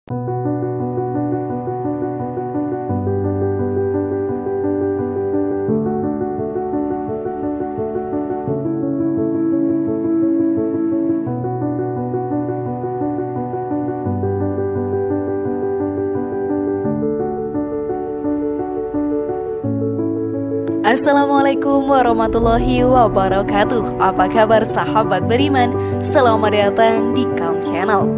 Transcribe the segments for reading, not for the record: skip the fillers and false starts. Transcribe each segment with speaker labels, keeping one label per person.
Speaker 1: Assalamualaikum warahmatullahi wabarakatuh. Apa kabar sahabat beriman? Selamat datang di Calm Channel.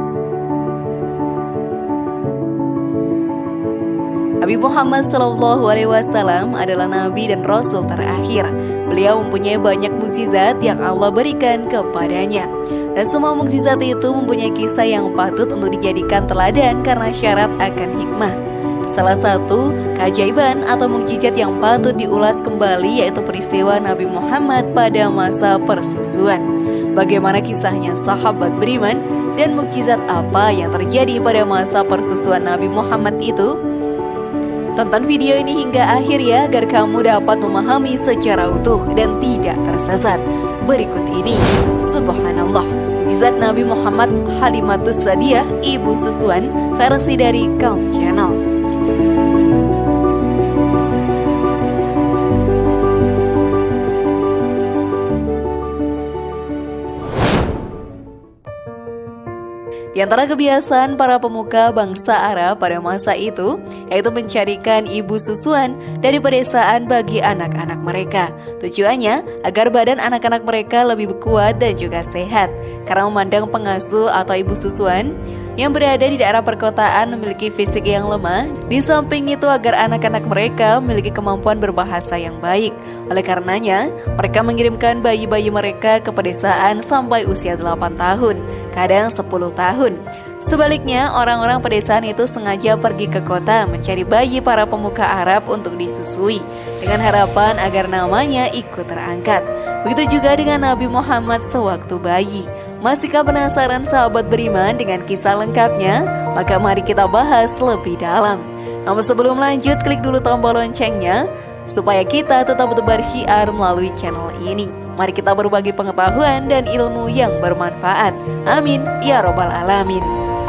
Speaker 1: Nabi Muhammad SAW adalah nabi dan rasul terakhir. Beliau mempunyai banyak mukjizat yang Allah berikan kepadanya. Dan semua mukjizat itu mempunyai kisah yang patut untuk dijadikan teladan karena syarat akan hikmah. Salah satu keajaiban atau mukjizat yang patut diulas kembali yaitu peristiwa Nabi Muhammad pada masa persusuan. Bagaimana kisahnya sahabat beriman dan mukjizat apa yang terjadi pada masa persusuan Nabi Muhammad itu? Tonton video ini hingga akhir ya agar kamu dapat memahami secara utuh dan tidak tersesat. Berikut ini, subhanallah, mukjizat Nabi Muhammad Halimatus Sa'diyah, ibu susuan, versi dari Calm Channel. Di antara kebiasaan para pemuka bangsa Arab pada masa itu, yaitu mencarikan ibu susuan dari pedesaan bagi anak-anak mereka. Tujuannya agar badan anak-anak mereka lebih kuat dan juga sehat, karena memandang pengasuh atau ibu susuan yang berada di daerah perkotaan memiliki fisik yang lemah. Di samping itu agar anak-anak mereka memiliki kemampuan berbahasa yang baik. Oleh karenanya, mereka mengirimkan bayi-bayi mereka ke pedesaan sampai usia 8 tahun, kadang 10 tahun. Sebaliknya, orang-orang pedesaan itu sengaja pergi ke kota mencari bayi para pemuka Arab untuk disusui, dengan harapan agar namanya ikut terangkat. Begitu juga dengan Nabi Muhammad sewaktu bayi. Masihkah penasaran sahabat beriman dengan kisah lengkapnya? Maka mari kita bahas lebih dalam. Namun sebelum lanjut, klik dulu tombol loncengnya supaya kita tetap bersyiar melalui channel ini. Mari kita berbagi pengetahuan dan ilmu yang bermanfaat. Amin ya robbal alamin.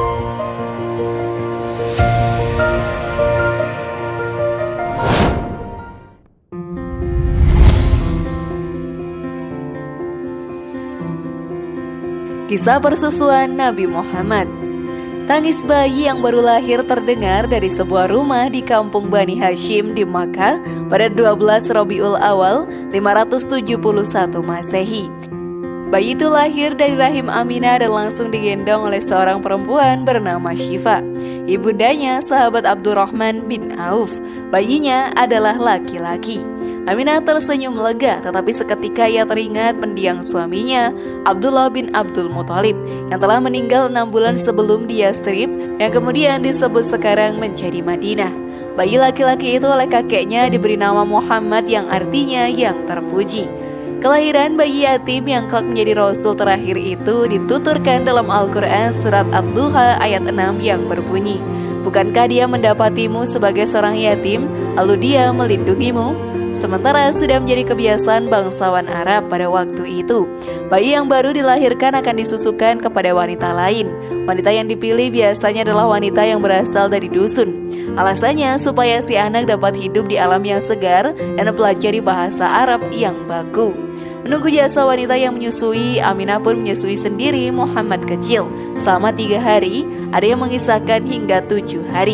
Speaker 1: Kisah persusuan Nabi Muhammad. Tangis bayi yang baru lahir terdengar dari sebuah rumah di kampung Bani Hashim di Makkah pada 12 Rabiul Awal 571 Masehi. Bayi itu lahir dari rahim Aminah dan langsung digendong oleh seorang perempuan bernama Syifa. Ibundanya sahabat Abdurrahman bin Auf. Bayinya adalah laki-laki. Aminah tersenyum lega, tetapi seketika ia teringat mendiang suaminya, Abdullah bin Abdul Muthalib, yang telah meninggal 6 bulan sebelum di Yastrib, yang kemudian disebut sekarang menjadi Madinah. Bayi laki-laki itu oleh kakeknya diberi nama Muhammad yang artinya yang terpuji. Kelahiran bayi yatim yang kelak menjadi rasul terakhir itu dituturkan dalam Al-Quran surat Ad-Duha ayat 6 yang berbunyi, "Bukankah dia mendapatimu sebagai seorang yatim, lalu dia melindungimu?" Sementara sudah menjadi kebiasaan bangsawan Arab pada waktu itu, bayi yang baru dilahirkan akan disusukan kepada wanita lain. Wanita yang dipilih biasanya adalah wanita yang berasal dari dusun. Alasannya supaya si anak dapat hidup di alam yang segar dan mempelajari bahasa Arab yang baku. Menunggu jasa wanita yang menyusui, Aminah pun menyusui sendiri Muhammad kecil selama 3 hari, ada yang mengisahkan hingga 7 hari.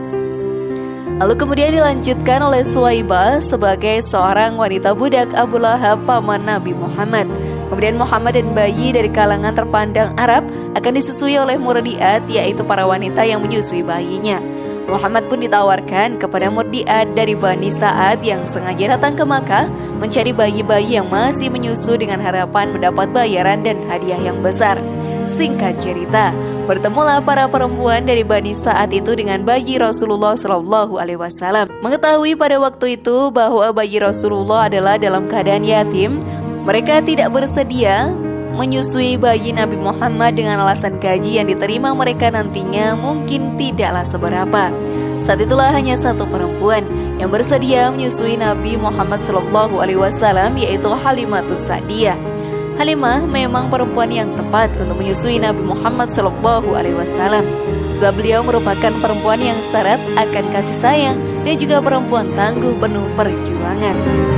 Speaker 1: Lalu kemudian dilanjutkan oleh Suwaibah sebagai seorang wanita budak Abu Lahab, paman Nabi Muhammad. Kemudian Muhammad dan bayi dari kalangan terpandang Arab akan disusui oleh murdiat, yaitu para wanita yang menyusui bayinya. Muhammad pun ditawarkan kepada murdiat dari Bani Sa'ad yang sengaja datang ke Makkah mencari bayi-bayi yang masih menyusu dengan harapan mendapat bayaran dan hadiah yang besar. Singkat cerita, bertemulah para perempuan dari Bani Sa'ad itu dengan bayi Rasulullah SAW. Mengetahui pada waktu itu bahwa bayi Rasulullah adalah dalam keadaan yatim, mereka tidak bersedia menyusui bayi Nabi Muhammad dengan alasan gaji yang diterima mereka nantinya mungkin tidaklah seberapa. Saat itulah hanya satu perempuan yang bersedia menyusui Nabi Muhammad SAW, yaitu Halimatus Sa'diyah. Halimah memang perempuan yang tepat untuk menyusui Nabi Muhammad SAW. Sebab beliau merupakan perempuan yang syarat akan kasih sayang dan juga perempuan tangguh penuh perjuangan.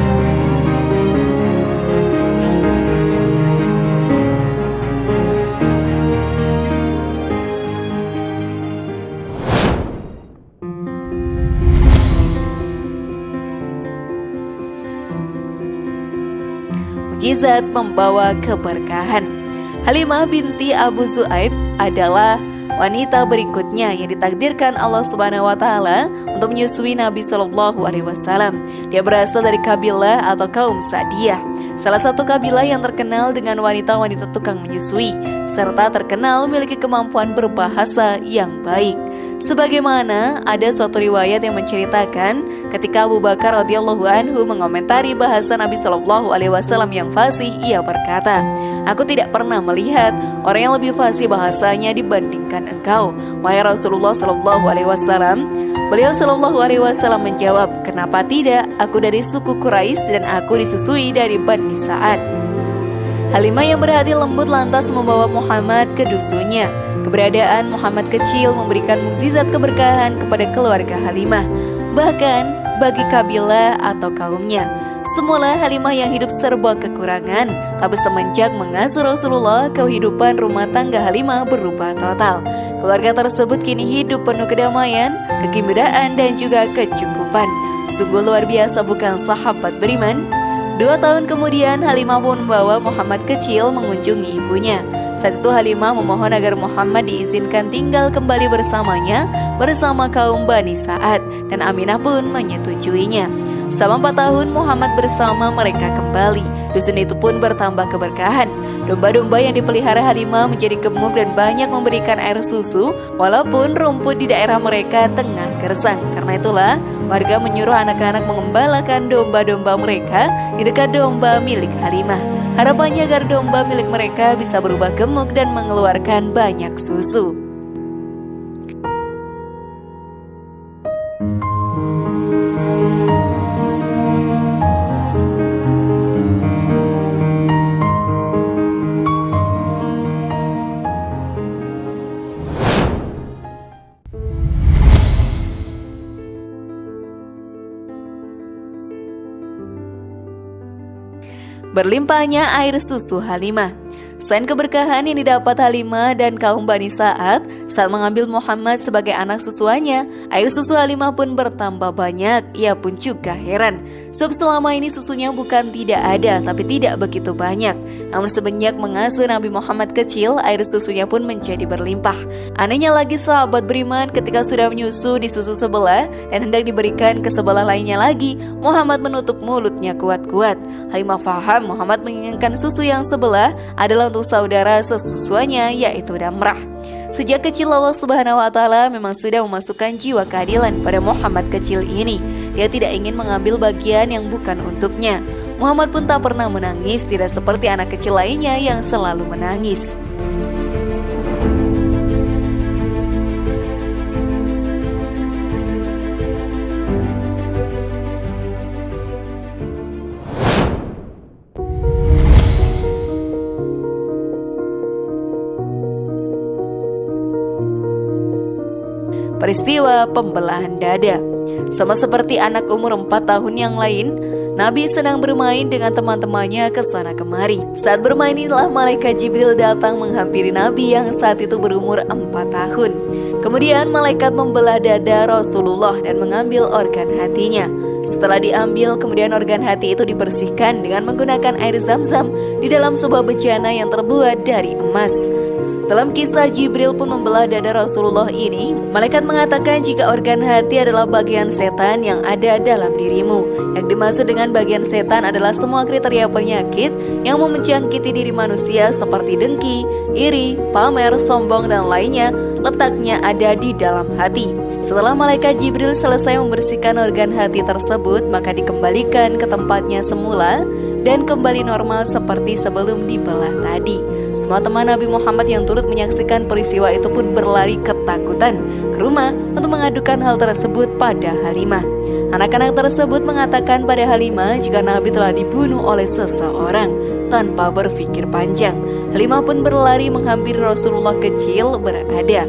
Speaker 1: Mukjizat membawa keberkahan. Halimah binti Abu Zu'aib adalah wanita berikutnya yang ditakdirkan Allah Subhanahu wa taala untuk menyusui Nabi Shallallahu alaihi wasallam. Dia berasal dari kabilah atau kaum Sa'diyah, salah satu kabilah yang terkenal dengan wanita-wanita tukang menyusui serta terkenal memiliki kemampuan berbahasa yang baik. Sebagaimana ada suatu riwayat yang menceritakan ketika Abu Bakar radhiyallahu anhu mengomentari bahasa Nabi Shallallahu alaihi wasallam yang fasih, ia berkata, "Aku tidak pernah melihat orang yang lebih fasih bahasanya dibandingkan engkau, wahai Rasulullah Shallallahu alaihi wasallam." Beliau Shallallahu alaihi wasallam menjawab, "Kenapa tidak? Aku dari suku Quraisy dan aku disusui dari Bani Sa'ad." Halimah yang berhati lembut lantas membawa Muhammad ke dusunnya. Keberadaan Muhammad kecil memberikan mukjizat keberkahan kepada keluarga Halimah, bahkan bagi kabilah atau kaumnya. Semula Halimah yang hidup serba kekurangan, tapi semenjak mengasuh Rasulullah, kehidupan rumah tangga Halimah berubah total. Keluarga tersebut kini hidup penuh kedamaian, kegembiraan dan juga kecukupan. Sungguh luar biasa bukan sahabat beriman? 2 tahun kemudian Halimah pun membawa Muhammad kecil mengunjungi ibunya. Saat itu Halimah memohon agar Muhammad diizinkan tinggal kembali bersamanya bersama kaum Bani Sa'ad, dan Aminah pun menyetujuinya. Selama 4 tahun Muhammad bersama mereka kembali. Dusun itu pun bertambah keberkahan. Domba-domba yang dipelihara Halimah menjadi gemuk dan banyak memberikan air susu, walaupun rumput di daerah mereka tengah gersang. Karena itulah warga menyuruh anak-anak mengembalakan domba-domba mereka di dekat domba milik Halimah. Harapannya agar domba milik mereka bisa berubah gemuk dan mengeluarkan banyak susu. Berlimpahnya air susu Halimah. Selain keberkahan yang didapat Halimah dan kaum Bani Sa'ad saat mengambil Muhammad sebagai anak susuannya, air susu Halimah pun bertambah banyak. Ia pun juga heran, sebab selama ini susunya bukan tidak ada, tapi tidak begitu banyak. Namun semenjak mengasuh Nabi Muhammad kecil, air susunya pun menjadi berlimpah. Anehnya lagi sahabat beriman ketika sudah menyusu di susu sebelah dan hendak diberikan ke sebelah lainnya lagi, Muhammad menutup mulutnya kuat-kuat. Halimah faham Muhammad menginginkan susu yang sebelah adalah untuk saudara sesusuannya, yaitu Damrah. Sejak kecil Allah Subhanahu wa taala memang sudah memasukkan jiwa keadilan pada Muhammad kecil ini. Dia tidak ingin mengambil bagian yang bukan untuknya. Muhammad pun tak pernah menangis, tidak seperti anak kecil lainnya yang selalu menangis. Peristiwa pembelahan dada. Sama seperti anak umur 4 tahun yang lain, Nabi sedang bermain dengan teman-temannya ke sana kemari. Saat bermain inilah malaikat Jibril datang menghampiri Nabi yang saat itu berumur 4 tahun. Kemudian malaikat membelah dada Rasulullah dan mengambil organ hatinya. Setelah diambil, kemudian organ hati itu dibersihkan dengan menggunakan air zam-zam di dalam sebuah bejana yang terbuat dari emas. Dalam kisah Jibril pun membelah dada Rasulullah ini, malaikat mengatakan jika organ hati adalah bagian setan yang ada dalam dirimu. Yang dimaksud dengan bagian setan adalah semua kriteria penyakit yang menjangkiti diri manusia seperti dengki, iri, pamer, sombong, dan lainnya, letaknya ada di dalam hati. Setelah malaikat Jibril selesai membersihkan organ hati tersebut, maka dikembalikan ke tempatnya semula dan kembali normal seperti sebelum dibelah tadi. Semua teman Nabi Muhammad yang turut menyaksikan peristiwa itu pun berlari ketakutan ke rumah untuk mengadukan hal tersebut pada Halimah. Anak-anak tersebut mengatakan pada Halimah jika Nabi telah dibunuh oleh seseorang. Tanpa berpikir panjang, Halimah pun berlari menghampiri Rasulullah kecil berada.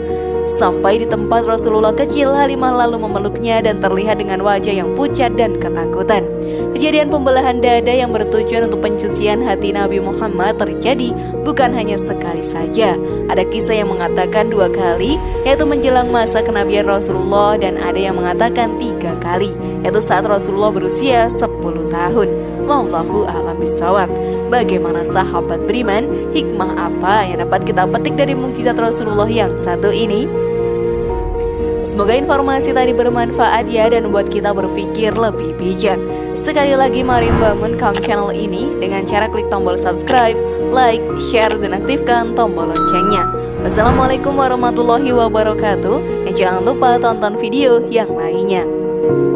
Speaker 1: Sampai di tempat Rasulullah kecil, Halimah lalu memeluknya dan terlihat dengan wajah yang pucat dan ketakutan. Kejadian pembelahan dada yang bertujuan untuk pencucian hati Nabi Muhammad terjadi bukan hanya sekali saja. Ada kisah yang mengatakan 2 kali, yaitu menjelang masa kenabian Rasulullah, dan ada yang mengatakan 3 kali, yaitu saat Rasulullah berusia 10 tahun. Wallahu a'lam bishawab. Bagaimana sahabat beriman, hikmah apa yang dapat kita petik dari mukjizat Rasulullah yang satu ini? Semoga informasi tadi bermanfaat ya, dan buat kita berpikir lebih bijak. Sekali lagi mari bangun Calm channel ini dengan cara klik tombol subscribe, like, share, dan aktifkan tombol loncengnya. Wassalamualaikum warahmatullahi wabarakatuh. Dan jangan lupa tonton video yang lainnya.